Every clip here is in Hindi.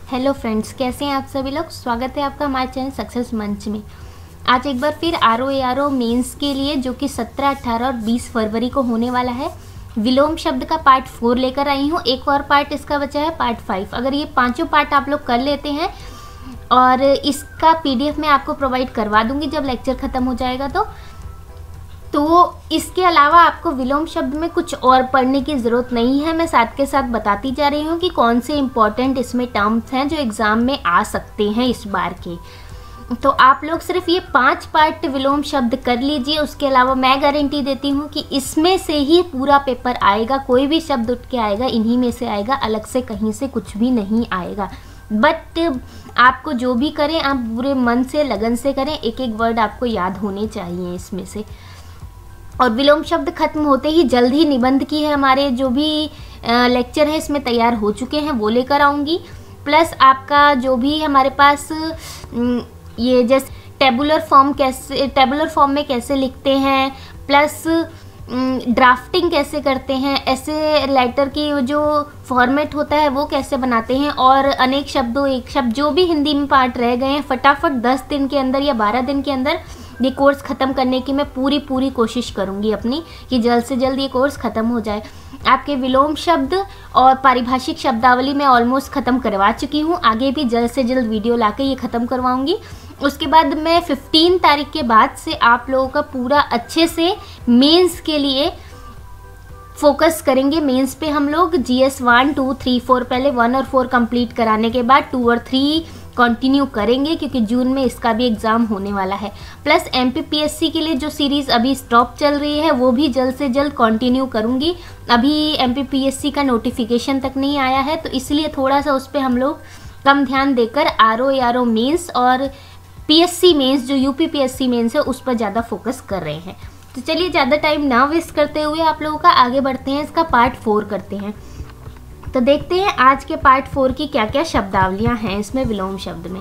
हेलो फ्रेंड्स, कैसे हैं आप सभी लोग। स्वागत है आपका हमारे चैनल सक्सेस मंच में। आज एक बार फिर आर मेंस के लिए जो कि 17, 18 और 20 फरवरी को होने वाला है, विलोम शब्द का पार्ट 4 लेकर आई हूँ। एक और पार्ट इसका बचा है, पार्ट 5। अगर ये पांचों पार्ट आप लोग कर लेते हैं और इसका PDF मैं आपको प्रोवाइड करवा दूंगी जब लेक्चर ख़त्म हो जाएगा तो इसके अलावा आपको विलोम शब्द में कुछ और पढ़ने की ज़रूरत नहीं है। मैं साथ के साथ बताती जा रही हूँ कि कौन से इम्पॉर्टेंट इसमें टर्म्स हैं जो एग्ज़ाम में आ सकते हैं इस बार के। तो आप लोग सिर्फ ये 5 पार्ट विलोम शब्द कर लीजिए। उसके अलावा मैं गारंटी देती हूँ कि इसमें से ही पूरा पेपर आएगा। कोई भी शब्द उठ के आएगा, इन्हीं में से आएगा, अलग से कहीं से कुछ भी नहीं आएगा। बट आपको जो भी करें आप पूरे मन से, लगन से करें। एक एक वर्ड आपको याद होने चाहिए इसमें से। और विलोम शब्द खत्म होते ही जल्द ही निबंध की है हमारे जो भी लेक्चर है इसमें तैयार हो चुके हैं, वो लेकर आऊँगी। प्लस आपका जो भी हमारे पास ये जैसे टेबुलर फॉर्म में कैसे लिखते हैं, प्लस ड्राफ्टिंग कैसे करते हैं, ऐसे लेटर की जो फॉर्मेट होता है वो कैसे बनाते हैं, और अनेक शब्दों एक शब्द जो भी हिंदी में पार्ट रह गए हैं, फटाफट 10 दिन के अंदर या 12 दिन के अंदर ये कोर्स ख़त्म करने की मैं पूरी कोशिश करूँगी अपनी, कि जल्द से जल्द ये कोर्स ख़त्म हो जाए। आपके विलोम शब्द और पारिभाषिक शब्दावली मैं ऑलमोस्ट ख़त्म करवा चुकी हूँ। आगे भी जल्द से जल्द वीडियो लाके ये ख़त्म करवाऊँगी। उसके बाद मैं 15 तारीख के बाद से आप लोगों का पूरा अच्छे से मेंस के लिए फोकस करेंगे। मेंस पे हम लोग GS 1, 2, 3, 4 पहले 1 और 4 कंप्लीट कराने के बाद 2 और 3 कंटिन्यू करेंगे, क्योंकि जून में इसका भी एग्ज़ाम होने वाला है। प्लस MPPSC के लिए जो सीरीज़ अभी स्टॉप चल रही है वो भी जल्द से जल्द कंटिन्यू करूँगी। अभी MPPSC का नोटिफिकेशन तक नहीं आया है, तो इसलिए थोड़ा सा उस पर हम लोग कम ध्यान देकर RO मेंस और PSC मेंस जो UPPSC मेंस है उस पर ज़्यादा फोकस कर रहे हैं। तो चलिए ज़्यादा टाइम ना वेस्ट करते हुए आप लोगों का आगे बढ़ते हैं, इसका पार्ट 4 करते हैं। तो देखते हैं आज के पार्ट 4 की क्या क्या शब्दावलियां हैं इसमें विलोम शब्द में।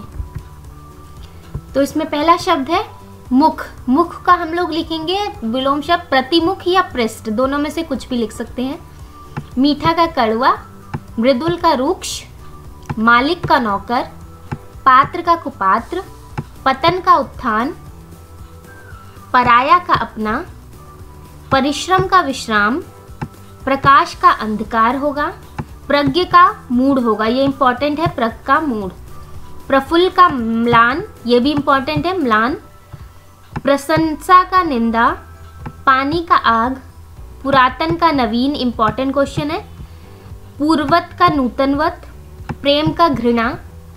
तो इसमें पहला शब्द है मुख। मुख का हम लोग लिखेंगे विलोम शब्द प्रतिमुख या पृष्ठ, दोनों में से कुछ भी लिख सकते हैं। मीठा का कड़वा, मृदुल का रुक्ष, मालिक का नौकर, पात्र का कुपात्र, पतन का उत्थान, पराया का अपना, परिश्रम का विश्राम, प्रकाश का अंधकार होगा, प्रज्ञ का मूड होगा, ये इंपॉर्टेंट है, प्रज्ञ का मूड। प्रफुल्ल का म्लान, ये भी इंपॉर्टेंट है, म्लान। प्रशंसा का निंदा, पानी का आग, पुरातन का नवीन, इंपॉर्टेंट क्वेश्चन है। पूर्वत का नूतनवत, प्रेम का घृणा,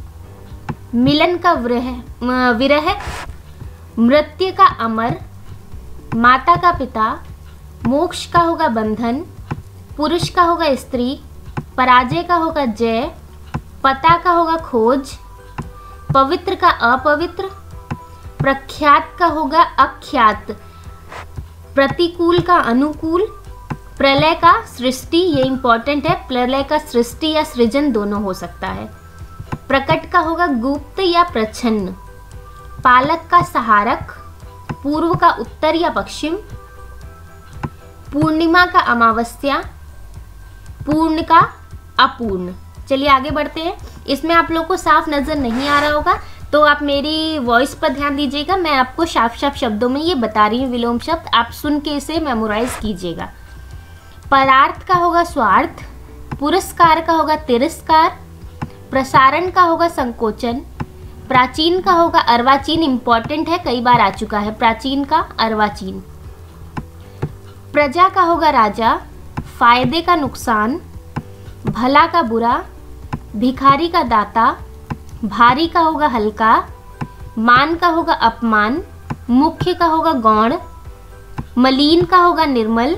मिलन का विरह, मृत्यु का अमर, माता का पिता, मोक्ष का होगा बंधन, पुरुष का होगा स्त्री, पराजय का होगा जय, पता का होगा खोज, पवित्र का अपवित्र, प्रख्यात का होगा अख्यात, प्रतिकूल का अनुकूल, प्रलय का सृष्टि, ये इंपॉर्टेंट है, प्रलय का सृष्टि या सृजन दोनों हो सकता है। प्रकट का होगा गुप्त या प्रच्छन्न, पालक का सहारक, पूर्व का उत्तर या पश्चिम, पूर्णिमा का अमावस्या, पूर्ण का अपूर्ण। चलिए आगे बढ़ते हैं। इसमें आप लोग को साफ नज़र नहीं आ रहा होगा तो आप मेरी वॉइस पर ध्यान दीजिएगा। मैं आपको साफ शब्दों में ये बता रही हूँ विलोम शब्द, आप सुन के इसे मेमोराइज कीजिएगा। परार्थ का होगा स्वार्थ, पुरस्कार का होगा तिरस्कार, प्रसारण का होगा संकोचन, प्राचीन का होगा अर्वाचीन, इंपॉर्टेंट है, कई बार आ चुका है, प्राचीन का अर्वाचीन। प्रजा का होगा राजा, फायदे का नुकसान, भला का बुरा, भिखारी का दाता, भारी का होगा हल्का, मान का होगा अपमान, मुख्य का होगा गौण, मलिन का होगा निर्मल,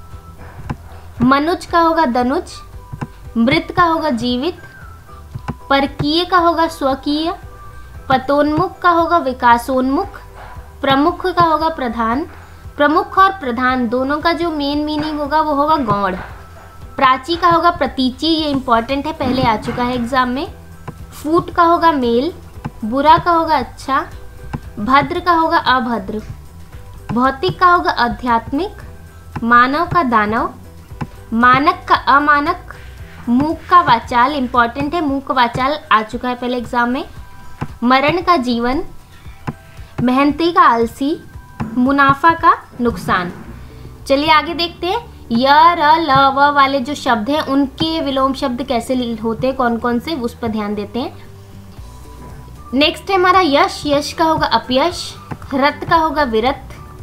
मनुज का होगा दनुज, मृत का होगा जीवित, परकीय का होगा स्वकीय, पतोन्मुख का होगा विकासोन्मुख, प्रमुख का होगा प्रधान। प्रमुख और प्रधान दोनों का जो मेन मीनिंग होगा वो होगा गौण। प्राची का होगा प्रतीची, ये इंपॉर्टेंट है, पहले आ चुका है एग्जाम में। फूट का होगा मेल, बुरा का होगा अच्छा, भद्र का होगा अभद्र, भौतिक का होगा आध्यात्मिक, मानव का दानव, मानक का अमानक, मूक का वाचाल इंपॉर्टेंट है, मूक वाचाल आ चुका है पहले एग्जाम में। मरण का जीवन, मेहनती का आलसी, मुनाफा का नुकसान। चलिए आगे देखते हैं य र ल व वाले जो शब्द हैं उनके विलोम शब्द कैसे होते हैं, कौन कौन से, उस पर ध्यान देते हैं। नेक्स्ट है हमारा यश, यश का होगा अपयश, रत का होगा विरत,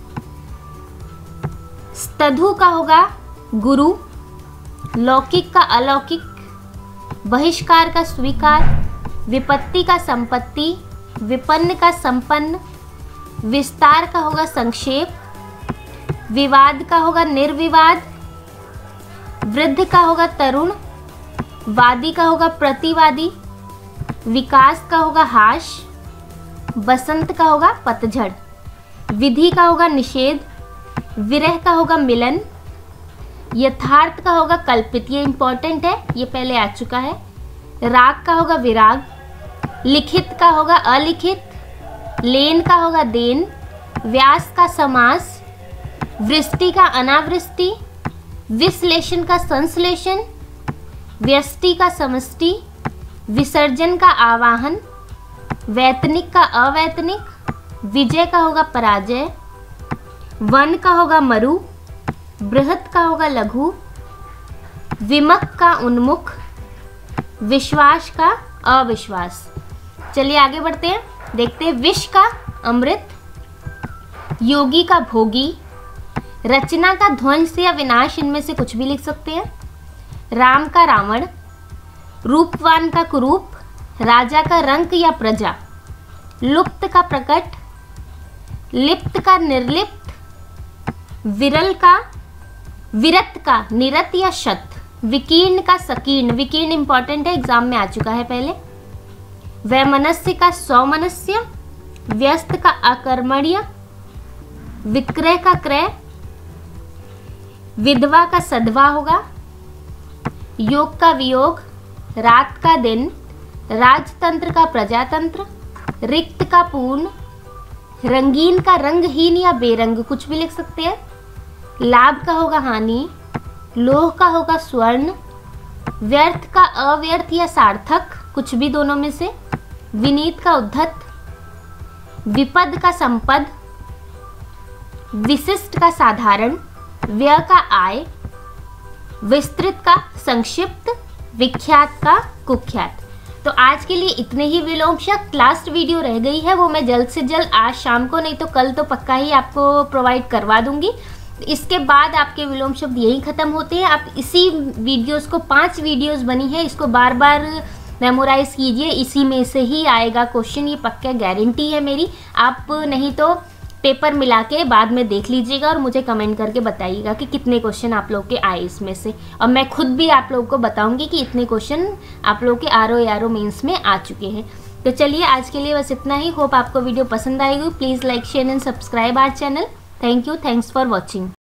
स्तधु का होगा गुरु, लौकिक का अलौकिक, बहिष्कार का स्वीकार, विपत्ति का संपत्ति, विपन्न का संपन्न, विस्तार का होगा संक्षेप, विवाद का होगा निर्विवाद, वृद्ध का होगा तरुण, वादी का होगा प्रतिवादी, विकास का होगा हाश, बसंत का होगा पतझड़, विधि का होगा निषेध, विरह का होगा मिलन, यथार्थ का होगा कल्पित, ये इंपॉर्टेंट है, ये पहले आ चुका है। राग का होगा विराग, लिखित का होगा अलिखित, लेन का होगा देन, व्यास का समास, वृष्टि का अनावृष्टि, विश्लेषण का संश्लेषण, व्यष्टि का समष्टि, विसर्जन का आवाहन, वैतनिक का अवैतनिक, विजय का होगा पराजय, वन का होगा मरु, बृहत का होगा लघु, विमुख का उन्मुख, विश्वास का अविश्वास। चलिए आगे बढ़ते हैं, देखते हैं विष का अमृत, योगी का भोगी, रचना का ध्वंस या विनाश, इनमें से कुछ भी लिख सकते हैं। राम का रावण, रूपवान का कुरूप, राजा का रंक या प्रजा, लुप्त का प्रकट, लिप्त का निर्लिप्त, विरल का विरत का निरत या शत, विकीर्ण का सकीर्ण, विकीर्ण इंपॉर्टेंट है, एग्जाम में आ चुका है पहले। वैमनस्य का सौमनस्य, व्यस्त का अकर्मण्य, विक्रय का क्रय, विधवा का सधवा होगा, योग का वियोग, रात का दिन, राजतंत्र का प्रजातंत्र, रिक्त का पूर्ण, रंगीन का रंगहीन या बेरंग, कुछ भी लिख सकते हैं। लाभ का होगा हानि, लोह का होगा स्वर्ण, व्यर्थ का अव्यर्थ या सार्थक, कुछ भी दोनों में से। विनीत का उद्धत, विपद का संपद, विशिष्ट का साधारण, व्यय का आय, विस्तृत का संक्षिप्त, विख्यात का कुख्यात। तो आज के लिए इतने ही विलोम शब्द। लास्ट वीडियो रह गई है, वो मैं जल्द से जल्द आज शाम को, नहीं तो कल तो पक्का ही आपको प्रोवाइड करवा दूंगी। इसके बाद आपके विलोम शब्द यही खत्म होते हैं। आप इसी वीडियोस को, 5 वीडियोस बनी है, इसको बार बार मेमोराइज कीजिए, इसी में से ही आएगा क्वेश्चन, ये पक्का गारंटी है मेरी। आप नहीं तो पेपर मिला के बाद में देख लीजिएगा और मुझे कमेंट करके बताइएगा कि कितने क्वेश्चन आप लोग के आए इसमें से, और मैं खुद भी आप लोगों को बताऊंगी कि इतने क्वेश्चन आप लोग के आरओ मेंस में आ चुके हैं। तो चलिए आज के लिए बस इतना ही। होप आपको वीडियो पसंद आएगी। Please like share and subscribe our channel. Thank you, thanks for watching.